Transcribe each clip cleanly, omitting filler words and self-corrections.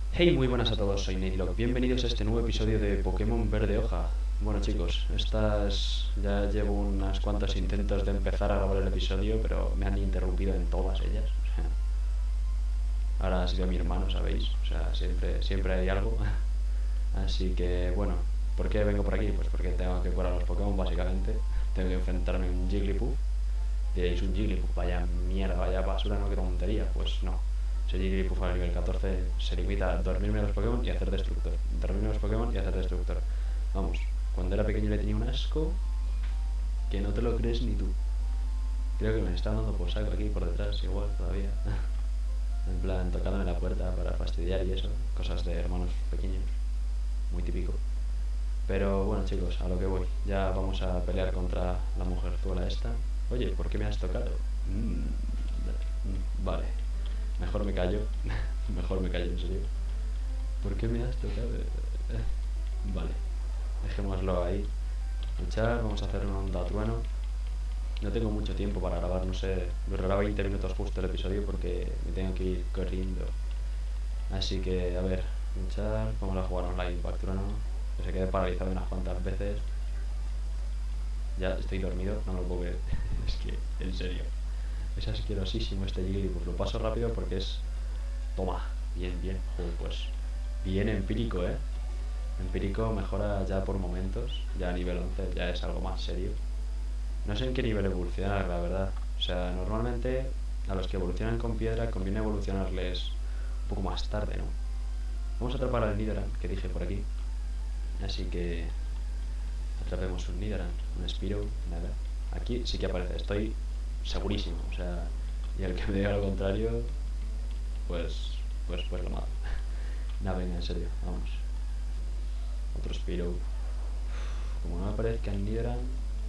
Hey, muy buenas a todos, soy Natelock. Bienvenidos a este nuevo episodio de Pokémon Verde Hoja. Bueno chicos, ya llevo unas cuantas intentos de empezar a grabar el episodio, pero me han interrumpido en todas ellas. Ahora ha sido mi hermano, ¿sabéis? O sea, siempre hay algo. Así que, bueno, ¿por qué vengo por aquí? Pues porque tengo que curar a los Pokémon, básicamente. Tengo que enfrentarme a un Jigglypuff. Diréis, un Jigglypuff, vaya mierda, vaya basura, no, qué tontería. Pues no. Ese Jigglypuff al nivel 14 se limita a dormirme a los Pokémon y hacer destructor. Dormirme a los Pokémon y hacer destructor. Vamos, cuando era pequeño le tenía un asco que no te lo crees ni tú. Creo que me está dando por saco aquí por detrás, igual todavía. En plan, tocándome la puerta para fastidiar y eso. Cosas de hermanos pequeños. Muy típico. Pero bueno chicos, a lo que voy. Ya vamos a pelear contra la mujerzuela esta. Oye, ¿por qué me has tocado? Vale. Mejor me callo. Mejor me callo, en serio. ¿Por qué me has tocado? Vale. Dejémoslo ahí. Luchar, vamos a hacer un onda trueno. No tengo mucho tiempo para grabar, no sé. Durará 20 minutos justo el episodio porque me tengo que ir corriendo. Así que, a ver, luchar. Vamos a jugar online Impact Trueno. Que se quede paralizado unas cuantas veces. Ya estoy dormido, no me lo puedo creer. Es que, en serio. Es asquerosísimo este Jigglypuff. Lo paso rápido porque es... Toma. Bien, bien. Joder, pues... Bien empírico, ¿eh? Empírico mejora ya por momentos. Ya a nivel 11 ya es algo más serio. No sé en qué nivel evolucionar, la verdad. O sea, normalmente a los que evolucionan con piedra conviene evolucionarles un poco más tarde, ¿no? Vamos a atrapar al Nidoran, que dije por aquí. Así que... Atrapemos un Nidoran, un Spearow, nada. Aquí sí que aparece, estoy segurísimo. O sea, y el que me diga lo contrario, pues lo mato. Nada, venga, en serio, vamos. Otro Spearow. Como no me aparezca el Nidoran,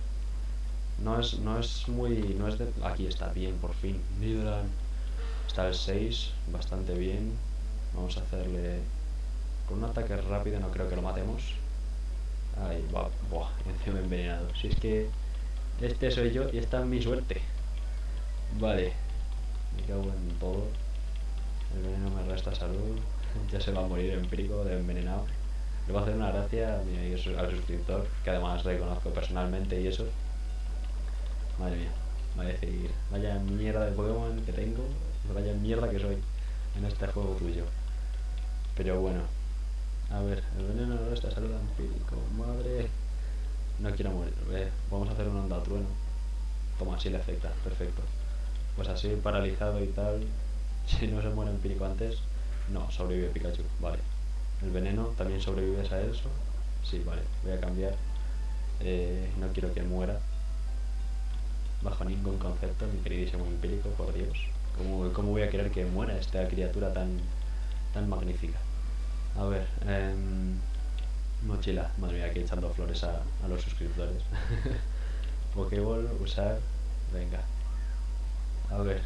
no es muy... No es de... Aquí está, bien, por fin. Nidoran. Está el 6, bastante bien. Vamos a hacerle... Con un ataque rápido no creo que lo matemos. Ahí va, buah, encima envenenado. Si es que este soy yo y esta es mi suerte. Vale, me cago en todo. El veneno me resta salud. Ya se va a morir empírico de envenenado. Le voy a hacer una gracia al suscriptor, que además reconozco personalmente y eso. Madre mía, va a decir, vaya mierda de Pokémon que tengo, vaya mierda que soy en este juego tuyo. Pero bueno, a ver, el veneno no resta salud empírico. Madre, no quiero morir. Vamos a hacer un onda trueno. Toma, así le afecta, perfecto. Pues así paralizado y tal. Si no se muere empírico antes, no, sobrevive Pikachu, vale. El veneno también sobrevives a eso. Sí, vale, voy a cambiar. No quiero que muera bajo ningún concepto, mi queridísimo empírico, por Dios. ¿Cómo voy a querer que muera esta criatura tan magnífica? A ver, mochila, madre mía, aquí echando flores a los suscriptores. Pokéball, usar, venga. A ver.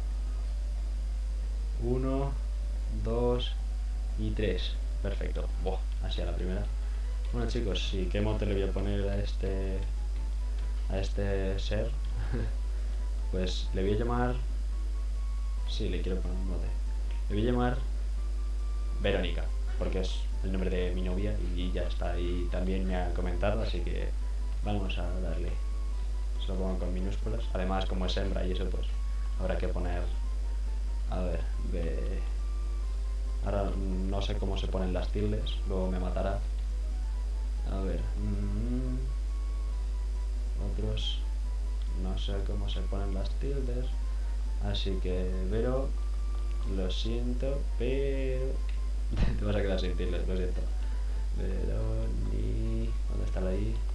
1, 2 y 3. Perfecto. Buah, así a la primera. Bueno chicos, sí, ¿qué mote le voy a poner a este ser? Pues le voy a llamar... Sí, le quiero poner un mote. Le voy a llamar Verónica, porque es el nombre de mi novia y ya está. Y también me ha comentado, así que vamos a darle. Se lo pongo con minúsculas. Además, como es hembra y eso, pues habrá que poner... A ver, ahora no sé cómo se ponen las tildes, luego me matará. A ver, otros, no sé cómo se ponen las tildes. Así que, Vero, lo siento, pero... Te vas a quedar sin tildes, lo siento. Veroni... ¿Dónde está la I?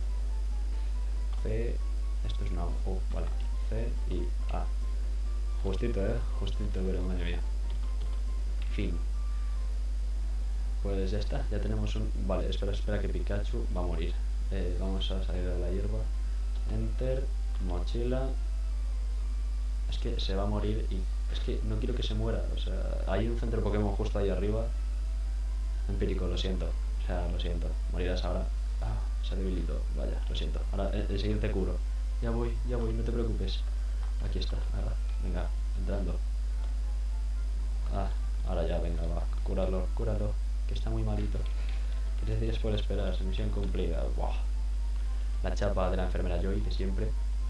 C... Esto es una U, vale. C y A. Justito, justito, pero madre mía. Fin. Pues ya está, ya tenemos un... Vale, espera que Pikachu va a morir. Vamos a salir de la hierba. Enter, mochila. Es que se va a morir y... Es que no quiero que se muera. O sea, hay un centro Pokémon justo ahí arriba. Empírico, lo siento. O sea, lo siento. Morirás ahora. Ah, se ha debilitado. Vaya, lo siento. Ahora, el siguiente curo. Ya voy, no te preocupes. Aquí está, ahora. Venga, entrando. Ah, ahora ya, venga, va. cúralo, cúralo, que está muy malito. 3 días por esperar, misión cumplida. Buah. La chapa de la enfermera Joy de siempre.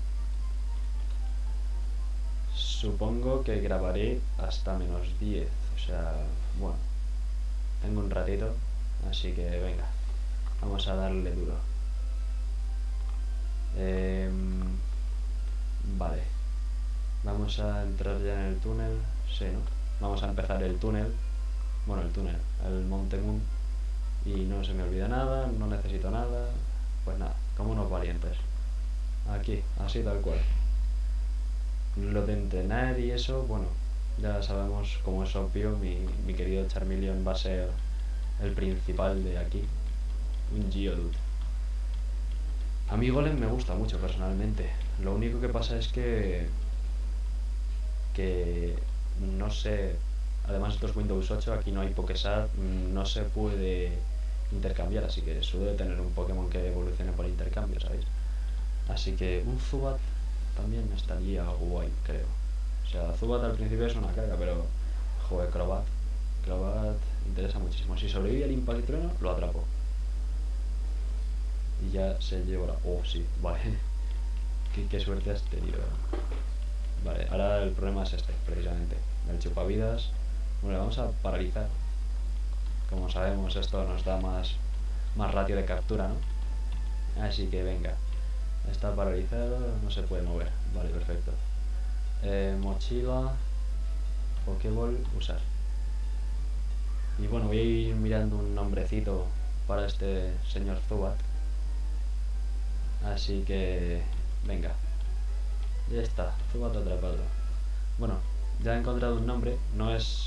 Supongo que grabaré hasta -10. O sea, bueno, tengo un ratito, así que venga, vamos a darle duro. Vale, vamos a entrar ya en el túnel. Sí, ¿no? Vamos a empezar el túnel. Bueno, el Monte Moon. Y no se me olvida nada, no necesito nada. Pues nada, como unos valientes. Aquí, así tal cual. Lo de entrenar y eso, bueno, ya sabemos, como es obvio, mi querido Charmeleon va a ser el principal de aquí. Un Geodude. A mí Golem me gusta mucho personalmente. Lo único que pasa es que no sé, además esto es Windows 8, aquí no hay Pokésat, no se puede intercambiar, así que suele tener un Pokémon que evolucione por intercambio, ¿sabéis? Así que un Zubat también estaría guay, creo. O sea, Zubat al principio es una caga, pero joder, Crobat interesa muchísimo. Si sobrevive al Impacto y Trueno, lo atrapo. Y ya se lleva. Oh, sí, vale. ¿Qué suerte has tenido? Vale, ahora el problema es este, precisamente. El chupavidas. Bueno, vamos a paralizar. Como sabemos, esto nos da más ratio de captura, ¿no? Así que venga. Está paralizado, no se puede mover. Vale, perfecto. Mochila. Pokéball, usar. Y bueno, voy a ir mirando un nombrecito para este señor Zubat. Así que venga, ya está, Zubat atrapado. Bueno, ya he encontrado un nombre. No es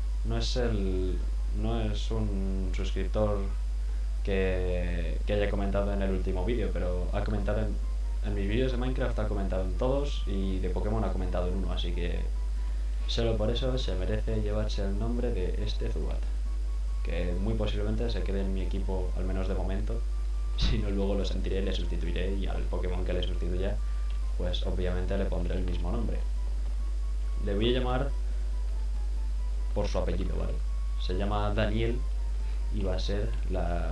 un suscriptor que haya comentado en el último vídeo, pero ha comentado en mis vídeos de Minecraft, ha comentado en todos, y de Pokémon ha comentado en uno, así que solo por eso se merece llevarse el nombre de este Zubat, que muy posiblemente se quede en mi equipo, al menos de momento. Si no, luego lo sentiré, le sustituiré, y al Pokémon que le sustituya, pues obviamente le pondré el mismo nombre. Le voy a llamar por su apellido, ¿vale? Se llama Daniel y va a ser la...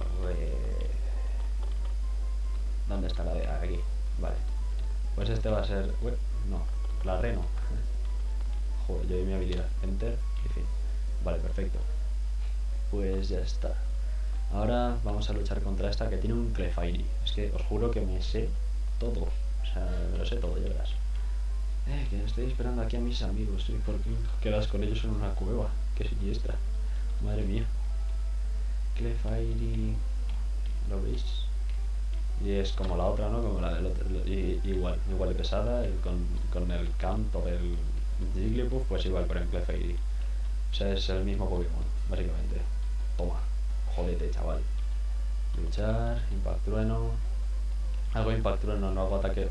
¿Dónde está la de? Aquí, vale. Pues este va a ser... no, la Reno. Joder, yo y mi habilidad. Enter y fin. Vale, perfecto. Pues ya está. Ahora vamos a luchar contra esta que tiene un Clefairy. Es que os juro que me sé todo. O sea, me lo sé todo, ya verás. Que estoy esperando aquí a mis amigos. ¿Sí? ¿Por qué quedas con ellos en una cueva? Qué siniestra. Madre mía. Clefairy. ¿Lo veis? Y es como la otra, ¿no? Como la del otro. Igual de pesada. Con el canto del Jigglypuff, pues igual, pero en Clefairy. O sea, es el mismo Pokémon, básicamente. Toma. Jodete, chaval. Luchar, Impact Trueno. Algo de Impact Trueno, no hago ataque.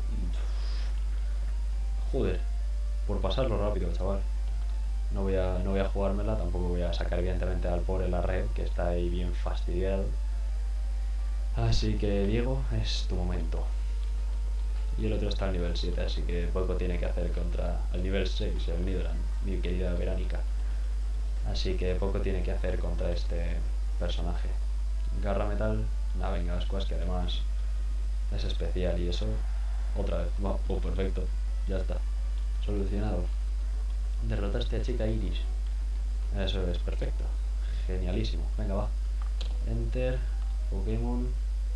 Joder, por pasarlo rápido, chaval. No voy a jugármela, tampoco voy a sacar evidentemente al pobre la red, que está ahí bien fastidiado. Así que, Diego, es tu momento. Y el otro está al nivel 7, así que poco tiene que hacer contra el nivel 6, el Nidoran, mi querida Verónica. Así que poco tiene que hacer contra este personaje. Garra metal, Navengasquas, que además es especial y eso. Otra vez, oh, perfecto, ya está, solucionado. Derrotaste a Chica Iris. Eso es perfecto, genialísimo. Venga, va. Enter, Pokémon.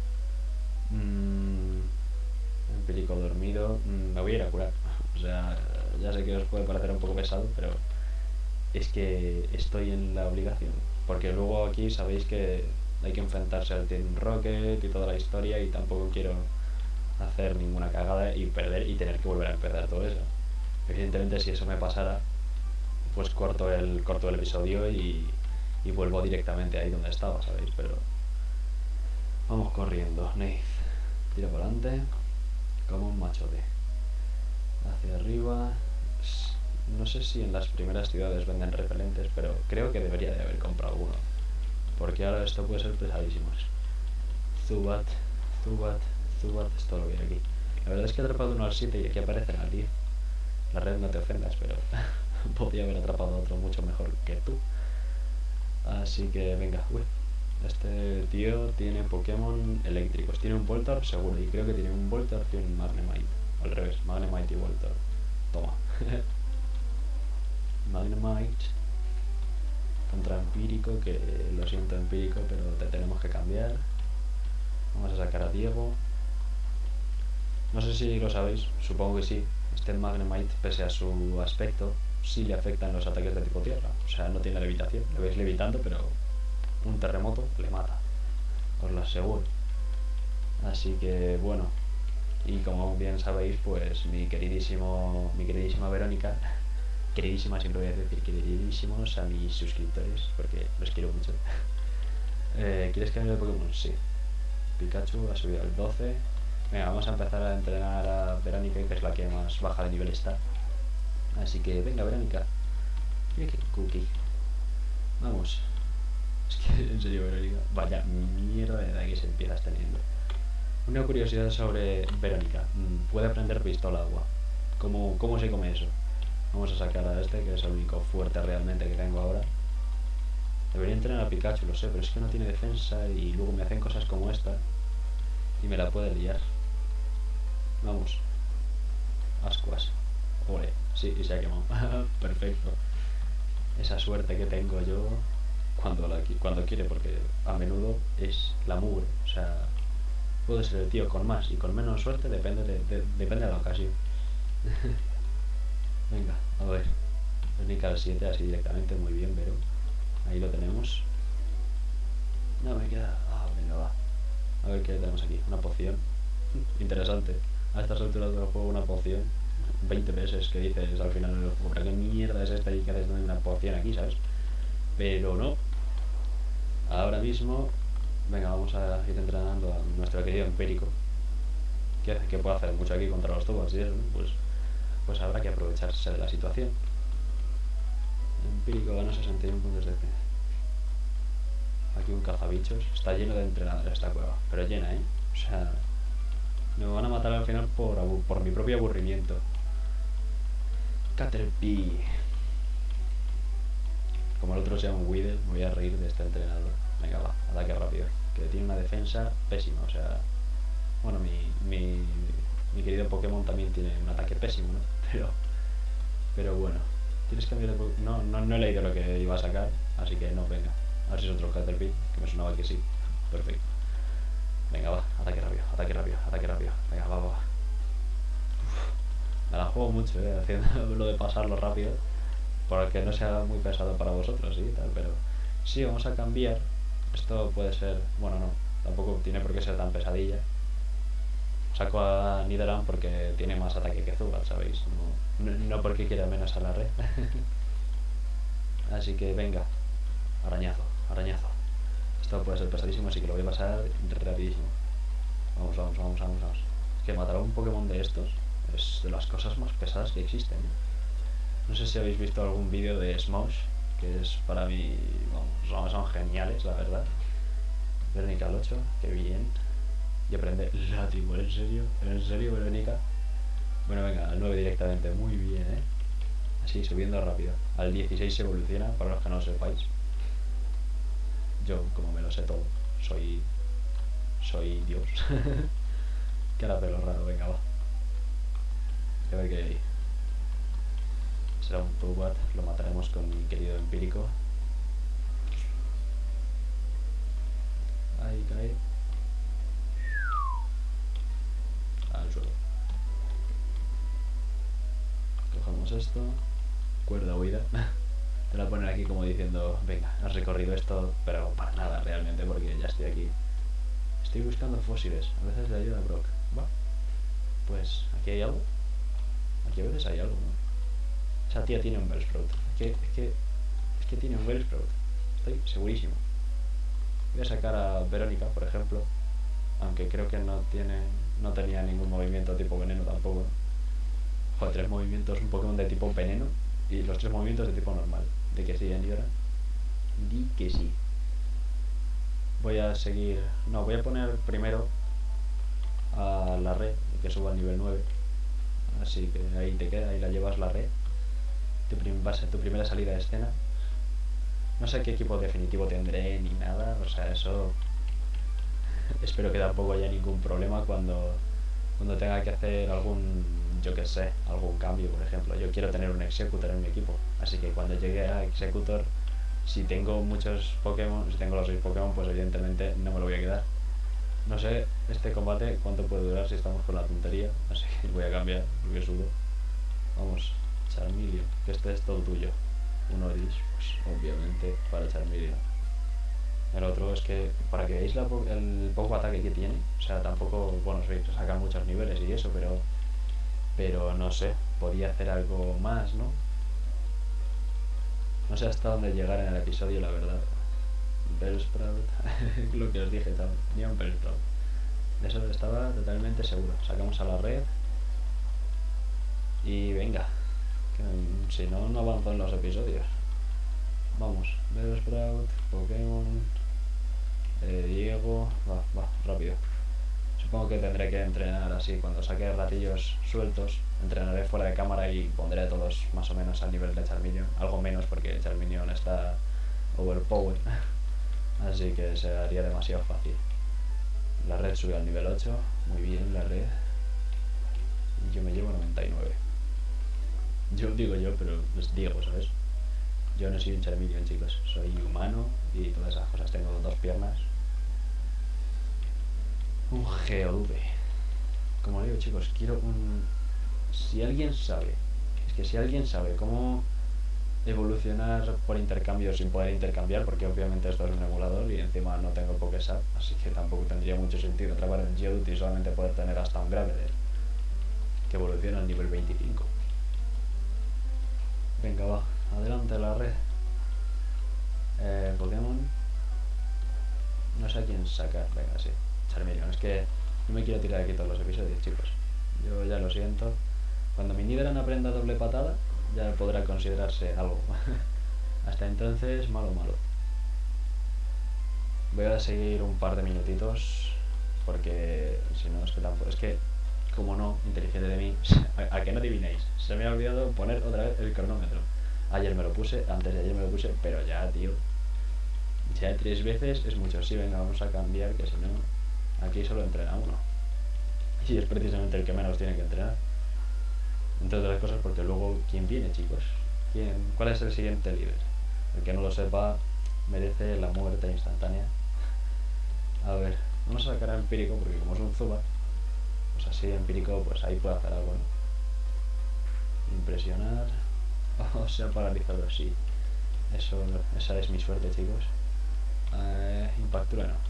Empírico dormido. Me voy a ir a curar. O sea, ya sé que os puede parecer un poco pesado, pero es que estoy en la obligación. Porque luego aquí sabéis que hay que enfrentarse al Team Rocket y toda la historia, y tampoco quiero hacer ninguna cagada y perder y tener que volver a empezar todo eso. Evidentemente, si eso me pasara, pues corto el episodio y vuelvo directamente ahí donde estaba, ¿sabéis? Pero vamos corriendo. Neith, tira para adelante como un machote. Hacia arriba. No sé si en las primeras ciudades venden repelentes, pero creo que debería de haber comprado uno, porque ahora esto puede ser pesadísimo. Zubat, es todo lo que hay aquí. La verdad es que he atrapado uno al 7 y aquí aparecen al 10. La red, no te ofendas, pero podría haber atrapado a otro mucho mejor que tú. Así que venga, uy. Este tío tiene Pokémon eléctricos. Tiene un Voltorb seguro. Y creo que tiene un Voltorb y un Magnemite. Al revés, Magnemite y Voltorb. Toma. Magnemite contra Empírico, que lo siento Empírico, pero te tenemos que cambiar. Vamos a sacar a Diego. No sé si lo sabéis, supongo que sí. Este Magnemite, pese a su aspecto, sí le afectan los ataques de tipo tierra. O sea, no tiene levitación. Lo veis levitando, pero un terremoto le mata. Os lo aseguro. Así que bueno. Y como bien sabéis, pues mi queridísima Verónica, queridísima, siempre voy a decir queridísimos a mis suscriptores, porque los quiero mucho. ¿Quieres cambiar de Pokémon? Sí. Pikachu ha subido al 12. Venga, vamos a empezar a entrenar a Verónica, que es la que más baja de nivel está. Así que venga, Verónica. Mira qué cookie. Vamos. Es que, en serio, Verónica, vaya mierda de edad que se empiezas teniendo. Una curiosidad sobre Verónica. Puede aprender pistola agua. ¿Cómo se come eso? Vamos a sacar a este, que es el único fuerte realmente que tengo ahora. Debería entrenar a Pikachu, lo sé, pero es que no tiene defensa y luego me hacen cosas como esta y me la puede liar. Vamos. Ascuas. Ole. Sí, y se ha quemado. Perfecto. Esa suerte que tengo yo cuando quiere, porque a menudo es la mugre. O sea, puede ser el tío con más y con menos suerte, depende de la ocasión. Venga, a ver. Verónica al 7, así directamente, muy bien, pero ahí lo tenemos. No, me queda... Ah, venga, va. A ver qué tenemos aquí. Una poción. Interesante. A estas alturas del juego una poción. 20 veces que dices al final del juego, ¿pero qué mierda es esta y que haces una poción aquí, sabes? Pero no. Ahora mismo, venga, vamos a ir entrenando a nuestro querido Empírico. Que puede hacer mucho aquí contra los tubos y eso, ¿no? Pues habrá que aprovecharse de la situación. Empírico gana 61 puntos de... Aquí un cazabichos. Está lleno de entrenadores esta cueva. Pero llena, ¿eh? O sea... Me van a matar al final por mi propio aburrimiento. Caterpie. Como el otro se llama Weedle, me voy a reír de este entrenador. Venga, va, ataque rápido. Que tiene una defensa pésima, o sea... Bueno, mi querido Pokémon también tiene un ataque pésimo, ¿no? Pero bueno. ¿Tienes que cambiar de Pokémon? No he leído lo que iba a sacar, así que no, venga. A ver si es otro Caterpie, que me sonaba que sí. Perfecto. Venga, va, ataque rápido, ataque rápido, ataque rápido. Venga, va. Uf, me la juego mucho, haciendo lo de pasarlo rápido. Para que no sea muy pesado para vosotros y tal, pero... Sí, vamos a cambiar. Esto puede ser... Bueno, no, tampoco tiene por qué ser tan pesadilla. Saco a Nidoran porque tiene más ataque que Zubat, ¿sabéis? No porque quiera menos a la red. Así que venga. Arañazo. Esto puede ser pesadísimo, así que lo voy a pasar rapidísimo. Vamos. Es que matar a un Pokémon de estos es de las cosas más pesadas que existen, ¿eh? No sé si habéis visto algún vídeo de Smosh, que es para mí... Vamos, son geniales, la verdad. Verónica al 8, qué bien. Y aprende látigo, ¿en serio, Verónica? Bueno, venga, al 9 directamente, muy bien, ¿eh? Así, subiendo rápido. Al 16 se evoluciona, para los que no lo sepáis. Yo, como me lo sé todo, soy Dios. Que ahora pelo raro, venga, va. A ver qué hay. Será un Zubat, lo mataremos con mi querido Empírico. Ahí cae. Al suelo. Cogemos esto. Cuerda huida. Te la ponen aquí como diciendo, venga, has recorrido esto, pero para nada realmente, porque ya estoy aquí. Estoy buscando fósiles, a veces le ayuda a Brock. Va. Pues, ¿aquí hay algo? Aquí a veces hay algo, ¿no? Esa tía tiene un Bellsprout. Es que tiene un Bellsprout. Estoy segurísimo. Voy a sacar a Verónica, por ejemplo. Aunque creo que no tenía ningún movimiento tipo veneno tampoco. Joder, 3 movimientos, un Pokémon de tipo veneno y los 3 movimientos de tipo normal. ¿De que sí, Nidoran? Di que sí. Voy a seguir... No, voy a poner primero a la red, que suba al nivel 9. Así que ahí te queda, ahí la llevas la red. Va a ser tu primera salida de escena. No sé qué equipo definitivo tendré ni nada, o sea, eso espero que tampoco haya ningún problema cuando tenga que hacer algún, yo que sé, algún cambio, por ejemplo. Yo quiero tener un Executor en mi equipo, así que cuando llegue a Executor, si tengo muchos Pokémon, si tengo los 6 Pokémon, pues evidentemente no me lo voy a quedar. No sé este combate cuánto puede durar si estamos con la tontería, así que voy a cambiar, porque sudo. Vamos, Charmeleon, que este es todo tuyo. Un Oddish, pues obviamente para Charmeleon. El otro es que, para que veáis el poco ataque que tiene, o sea, tampoco, bueno, se sacan muchos niveles y eso, pero no sé, podía hacer algo más, ¿no? No sé hasta dónde llegar en el episodio, la verdad. Bellsprout, lo que os dije, tenía un Bellsprout. De eso estaba totalmente seguro. Sacamos a la red y venga, que si no, no avanzo en los episodios. Vamos, Bellsprout, Pokémon, Diego, va, rápido. Supongo que tendré que entrenar así, cuando saque ratillos sueltos, entrenaré fuera de cámara y pondré a todos más o menos al nivel de Charmeleon. Algo menos porque Charmeleon está overpowered, así que se haría demasiado fácil. La red sube al nivel 8, muy bien la red. Y yo me llevo 99. Yo digo yo, pero es Diego, ¿sabes? Yo no soy un Charmeleon, chicos, soy humano y todas esas cosas. Tengo 2 piernas. Un Geodude. Como digo, chicos, quiero un... Si alguien sabe, es que si alguien sabe cómo evolucionar por intercambio sin poder intercambiar, porque obviamente esto es un emulador y encima no tengo Pokésap, así que tampoco tendría mucho sentido atrapar un Geodude y solamente poder tener hasta un Graveler que evoluciona al nivel 25. Venga, va, adelante la red. Pokémon. No sé a quién sacar, venga, sí. Charmeleon, es que no me quiero tirar aquí todos los episodios, chicos. Yo ya lo siento. Cuando mi Nidoran aprenda doble patada, ya podrá considerarse algo. Hasta entonces, malo. Voy a seguir un par de minutitos, porque si no, es que tampoco... Es que, como no, inteligente de mí, a que no adivinéis, se me ha olvidado poner otra vez el cronómetro. Ayer me lo puse, antes de ayer me lo puse, pero ya, tío. Ya 3 veces es mucho. Sí, venga, vamos a cambiar, que si no, aquí solo entrena uno. Y es precisamente el que menos tiene que entrenar. Entre otras cosas porque luego, ¿quién viene, chicos? ¿Cuál es el siguiente líder? El que no lo sepa merece la muerte instantánea. A ver, vamos a sacar a Empírico porque como es un Zubat, pues así Empírico, pues ahí puede hacer algo, ¿no? Impresionar. O sea, paralizador, sí. Esa es mi suerte, chicos. Impactura no.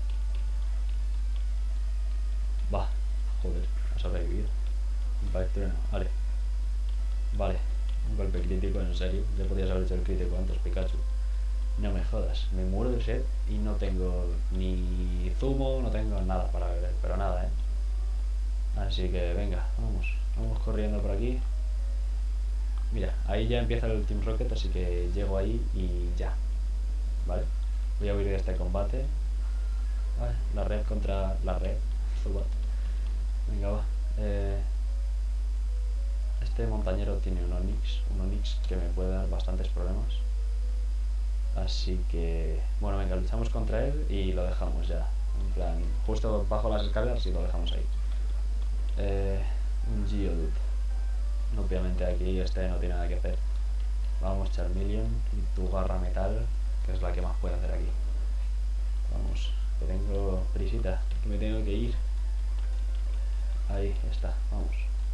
Va, joder, a sobrevivir. Impactura no, vale. Vale, un golpe crítico, en serio. Ya podías haber hecho el crítico antes, Pikachu. No me jodas, me muero de sed y no tengo ni zumo, no tengo nada para beber, pero nada, Así que venga, vamos corriendo por aquí. Mira, ahí ya empieza el Team Rocket, así que llego ahí y ya. Vale, voy a huir de este combate. Vale, la red contra la red. Zubat. Venga, va. Este montañero tiene un Onix que me puede dar bastantes problemas. Así que, bueno, venga, luchamos contra él y lo dejamos ya. En plan, justo bajo las escaleras y lo dejamos ahí. Un Geodude. Obviamente aquí este no tiene nada que hacer. Vamos, Charmeleon, y tu garra metal, que es la que más puede hacer aquí. Vamos, que tengo prisita, que me tengo que ir. Ahí está, vamos.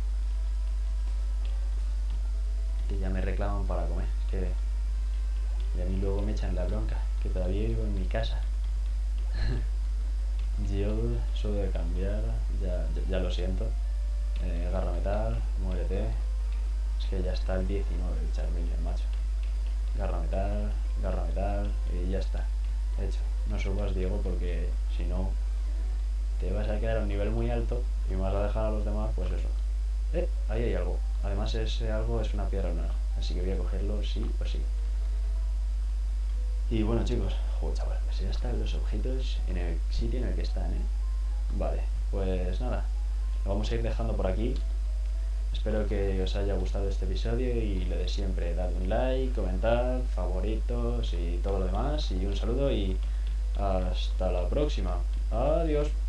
Que ya me reclaman para comer, que... Y a mí luego me echan la bronca, que todavía vivo en mi casa. Geodude, solo de cambiar, ya lo siento. Garra metal, muérete. Es que ya está el 19 el Charmeleon, macho. Garra metal y ya está. Hecho. No subas, Diego, porque si no te vas a quedar a un nivel muy alto y me vas a dejar a los demás, pues eso. Ahí hay algo. Además ese algo es una piedra nueva, así que voy a cogerlo sí o sí. Y bueno, chicos, joder, chaval, pues ya están los objetos en el sitio en el que están, Vale, pues nada, lo vamos a ir dejando por aquí. Espero que os haya gustado este episodio y lo de siempre, dad un like, comentad, favoritos y todo lo demás. Y un saludo y hasta la próxima. Adiós.